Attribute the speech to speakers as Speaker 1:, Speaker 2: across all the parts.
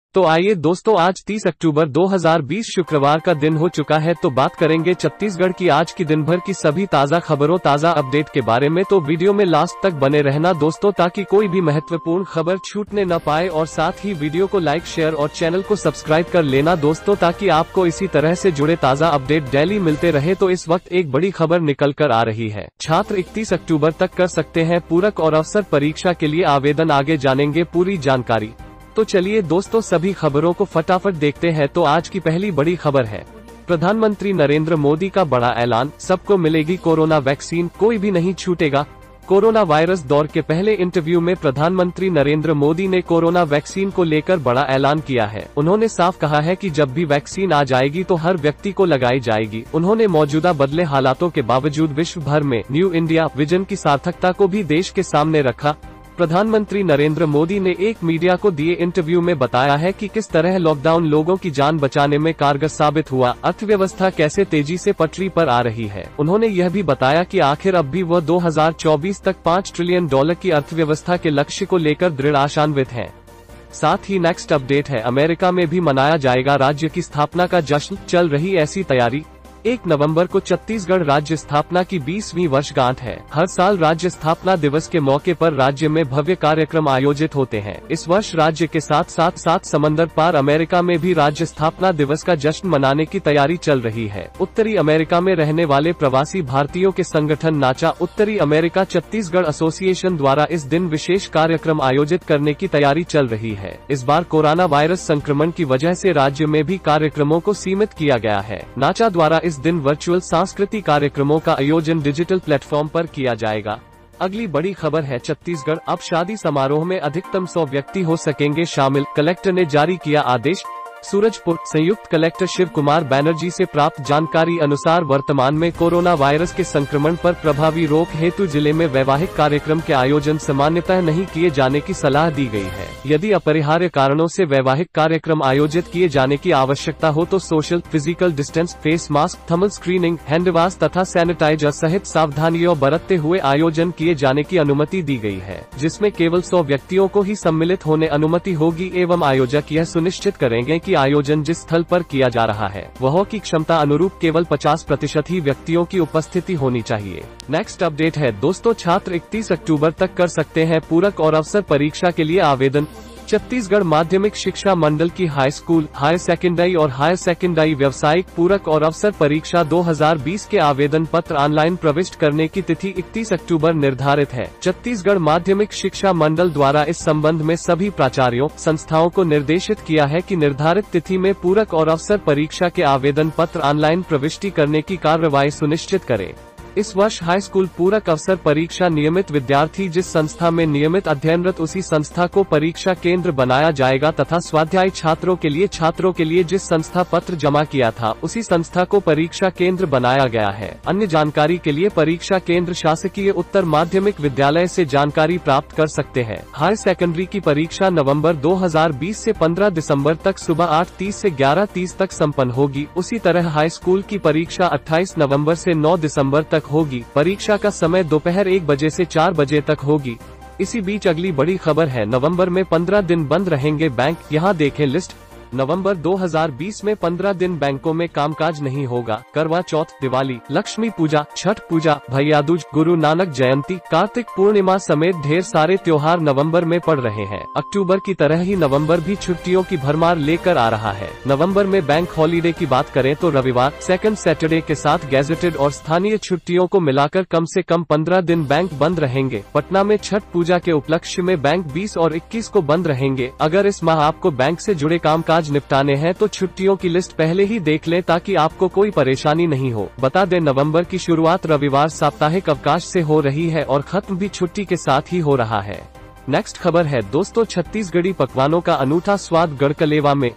Speaker 1: तो आइए दोस्तों, आज 30 अक्टूबर 2020 शुक्रवार का दिन हो चुका है। तो बात करेंगे छत्तीसगढ़ की आज की दिन भर की सभी ताज़ा खबरों, ताज़ा अपडेट के बारे में। तो वीडियो में लास्ट तक बने रहना दोस्तों, ताकि कोई भी महत्वपूर्ण खबर छूटने न पाए। और साथ ही वीडियो को लाइक, शेयर और चैनल को सब्सक्राइब कर लेना दोस्तों, ताकि आपको इसी तरह से जुड़े ताज़ा अपडेट डेली मिलते रहे। तो इस वक्त एक बड़ी खबर निकल कर आ रही है। छात्र 31 अक्टूबर तक कर सकते हैं पूरक और अवसर परीक्षा के लिए आवेदन, आगे जानेंगे पूरी जानकारी। तो चलिए दोस्तों, सभी खबरों को फटाफट देखते हैं। तो आज की पहली बड़ी खबर है, प्रधानमंत्री नरेंद्र मोदी का बड़ा ऐलान, सबको मिलेगी कोरोना वैक्सीन, कोई भी नहीं छूटेगा। कोरोना वायरस दौर के पहले इंटरव्यू में प्रधानमंत्री नरेंद्र मोदी ने कोरोना वैक्सीन को लेकर बड़ा ऐलान किया है। उन्होंने साफ कहा है कि जब भी वैक्सीन आ जाएगी तो हर व्यक्ति को लगाई जाएगी। उन्होंने मौजूदा बदले हालातों के बावजूद विश्व भर में न्यू इंडिया विजन की सार्थकता को भी देश के सामने रखा। प्रधानमंत्री नरेंद्र मोदी ने एक मीडिया को दिए इंटरव्यू में बताया है कि किस तरह लॉकडाउन लोगों की जान बचाने में कारगर साबित हुआ, अर्थव्यवस्था कैसे तेजी से पटरी पर आ रही है। उन्होंने यह भी बताया कि आखिर अब भी वह 2024 तक $5 ट्रिलियन की अर्थव्यवस्था के लक्ष्य को लेकर दृढ़ आशान्वित हैं। साथ ही नेक्स्ट अपडेट है, अमेरिका में भी मनाया जाएगा राज्य की स्थापना का जश्न, चल रही ऐसी तैयारी। 1 नवंबर को छत्तीसगढ़ राज्य स्थापना की 20वीं वर्षगांठ है। हर साल राज्य स्थापना दिवस के मौके पर राज्य में भव्य कार्यक्रम आयोजित होते हैं। इस वर्ष राज्य के साथ साथ समंदर पार अमेरिका में भी राज्य स्थापना दिवस का जश्न मनाने की तैयारी चल रही है। उत्तरी अमेरिका में रहने वाले प्रवासी भारतीयों के संगठन नाचा उत्तरी अमेरिका छत्तीसगढ़ एसोसिएशन द्वारा इस दिन विशेष कार्यक्रम आयोजित करने की तैयारी चल रही है। इस बार कोरोना वायरस संक्रमण की वजह से राज्य में भी कार्यक्रमों को सीमित किया गया है। नाचा द्वारा इस दिन वर्चुअल सांस्कृतिक कार्यक्रमों का आयोजन डिजिटल प्लेटफॉर्म पर किया जाएगा। अगली बड़ी खबर है, छत्तीसगढ़ अब शादी समारोह में अधिकतम 100 व्यक्ति हो सकेंगे शामिल, कलेक्टर ने जारी किया आदेश। सूरजपुर संयुक्त कलेक्टर शिव कुमार बैनर्जी से प्राप्त जानकारी अनुसार वर्तमान में कोरोना वायरस के संक्रमण पर प्रभावी रोक हेतु जिले में वैवाहिक कार्यक्रम के आयोजन सामान्यतः नहीं किए जाने की सलाह दी गई है। यदि अपरिहार्य कारणों से वैवाहिक कार्यक्रम आयोजित किए जाने की आवश्यकता हो तो social physical distance, face mask, thermal screening, handwash तथा सैनिटाइजर सहित सावधानियों बरतते हुए आयोजन किए जाने की अनुमति दी गई है, जिसमें केवल 100 व्यक्तियों को ही सम्मिलित होने अनुमति होगी एवं आयोजक यह सुनिश्चित करेंगे कि आयोजन जिस स्थल पर किया जा रहा है वह की क्षमता अनुरूप केवल 50% ही व्यक्तियों की उपस्थिति होनी चाहिए। नेक्स्ट अपडेट है दोस्तों, छात्र 31 अक्टूबर तक कर सकते हैं पूरक और अवसर परीक्षा के लिए आवेदन। छत्तीसगढ़ माध्यमिक शिक्षा मंडल की हाई स्कूल, हायर सेकेंडरी और हायर सेकेंडरी व्यावसायिक पूरक और अवसर परीक्षा 2020 के आवेदन पत्र ऑनलाइन प्रविष्ट करने की तिथि 31 अक्टूबर निर्धारित है। छत्तीसगढ़ माध्यमिक शिक्षा मंडल द्वारा इस संबंध में सभी प्राचार्यों, संस्थाओं को निर्देशित किया है कि निर्धारित तिथि में पूरक और अवसर परीक्षा के आवेदन पत्र ऑनलाइन प्रविष्टि करने की कार्रवाई सुनिश्चित करें। इस वर्ष हाई स्कूल पूरक अवसर परीक्षा नियमित विद्यार्थी जिस संस्था में नियमित अध्ययनरत उसी संस्था को परीक्षा केंद्र बनाया जाएगा तथा स्वाध्यायी छात्रों के लिए जिस संस्था पत्र जमा किया था उसी संस्था को परीक्षा केंद्र बनाया गया है। अन्य जानकारी के लिए परीक्षा केंद्र शासकीय उत्तर माध्यमिक विद्यालय से जानकारी प्राप्त कर सकते हैं। हायर सेकेंडरी की परीक्षा नवम्बर 2020 से 15 दिसम्बर तक सुबह 8:30 से 11:30 तक सम्पन्न होगी। उसी तरह हाई स्कूल की परीक्षा 28 नवम्बर से 9 दिसम्बर तक होगी। परीक्षा का समय दोपहर 1 बजे से 4 बजे तक होगी। इसी बीच अगली बड़ी खबर है, नवंबर में 15 दिन बंद रहेंगे बैंक, यहाँ देखें लिस्ट। नवंबर 2020 में 15 दिन बैंकों में कामकाज नहीं होगा। करवा चौथ, दिवाली, लक्ष्मी पूजा, छठ पूजा, भैया दूज, गुरु नानक जयंती, कार्तिक पूर्णिमा समेत ढेर सारे त्योहार नवंबर में पड़ रहे हैं। अक्टूबर की तरह ही नवंबर भी छुट्टियों की भरमार लेकर आ रहा है। नवंबर में बैंक हॉलीडे की बात करें तो रविवार, सेकंड सैटरडे के साथ गैजेटेड और स्थानीय छुट्टियों को मिलाकर कम से कम 15 दिन बैंक बंद रहेंगे। पटना में छठ पूजा के उपलक्ष्य में बैंक 20 और 21 को बंद रहेंगे। अगर इस माह आपको बैंक से जुड़े कामकाज निपटाने हैं तो छुट्टियों की लिस्ट पहले ही देख लें ताकि आपको कोई परेशानी नहीं हो। बता दें, नवंबर की शुरुआत रविवार साप्ताहिक अवकाश से हो रही है और खत्म भी छुट्टी के साथ ही हो रहा है। नेक्स्ट खबर है दोस्तों, छत्तीसगढ़ी पकवानों का अनूठा स्वाद गढ़कलेवा में।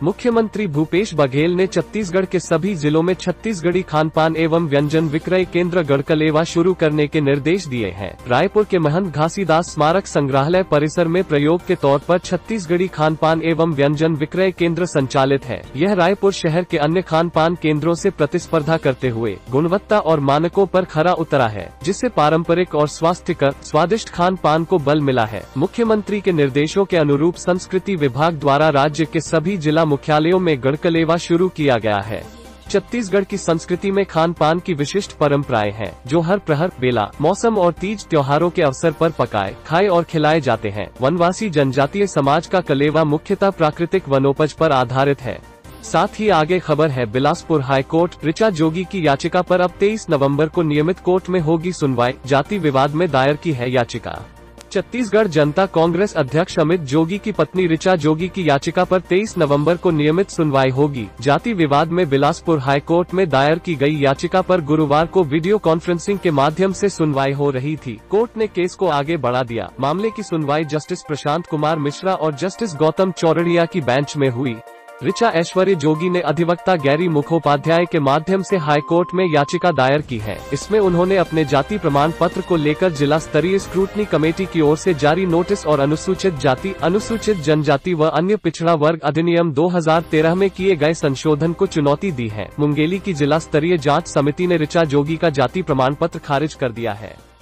Speaker 1: मुख्यमंत्री भूपेश बघेल ने छत्तीसगढ़ के सभी जिलों में छत्तीसगढ़ी खानपान एवं व्यंजन विक्रय केंद्र गढ़कलेवा शुरू करने के निर्देश दिए हैं। रायपुर के महंत घासीदास स्मारक संग्रहालय परिसर में प्रयोग के तौर पर छत्तीसगढ़ी खानपान एवं व्यंजन विक्रय केंद्र संचालित है। यह रायपुर शहर के अन्य खानपान केंद्रों से प्रतिस्पर्धा करते हुए गुणवत्ता और मानकों पर खरा उतरा है, जिससे पारंपरिक और स्वास्थ्यकर स्वादिष्ट खानपान को बल मिला है। मुख्यमंत्री के निर्देशों के अनुरूप संस्कृति विभाग द्वारा राज्य के सभी जिला मुख्यालयों में गढ़कलेवा शुरू किया गया है। छत्तीसगढ़ की संस्कृति में खान पान की विशिष्ट परंपराएं हैं, जो हर प्रहर, बेला, मौसम और तीज त्योहारों के अवसर पर पकाए, खाए और खिलाए जाते हैं। वनवासी जनजातीय समाज का कलेवा मुख्यतः प्राकृतिक वनोपज पर आधारित है। साथ ही आगे खबर है, बिलासपुर हाई कोर्ट ऋचा जोगी की याचिका पर अब 23 नवंबर को नियमित कोर्ट में होगी सुनवाई। जाति विवाद में दायर की है याचिका। छत्तीसगढ़ जनता कांग्रेस अध्यक्ष अमित जोगी की पत्नी ऋचा जोगी की याचिका पर 23 नवंबर को नियमित सुनवाई होगी। जाति विवाद में बिलासपुर हाई कोर्ट में दायर की गई याचिका पर गुरुवार को वीडियो कॉन्फ्रेंसिंग के माध्यम से सुनवाई हो रही थी। कोर्ट ने केस को आगे बढ़ा दिया। मामले की सुनवाई जस्टिस प्रशांत कुमार मिश्रा और जस्टिस गौतम चौरड़िया की बेंच में हुई। ऋचा ऐश्वर्य जोगी ने अधिवक्ता गैरी मुखोपाध्याय के माध्यम से हाईकोर्ट में याचिका दायर की है। इसमें उन्होंने अपने जाति प्रमाण पत्र को लेकर जिला स्तरीय स्क्रूटनी कमेटी की ओर से जारी नोटिस और अनुसूचित जाति, अनुसूचित जनजाति व अन्य पिछड़ा वर्ग अधिनियम 2013 में किए गए संशोधन को चुनौती दी है। मुंगेली की जिला स्तरीय जांच समिति ने ऋचा जोगी का जाति प्रमाण पत्र खारिज कर दिया है।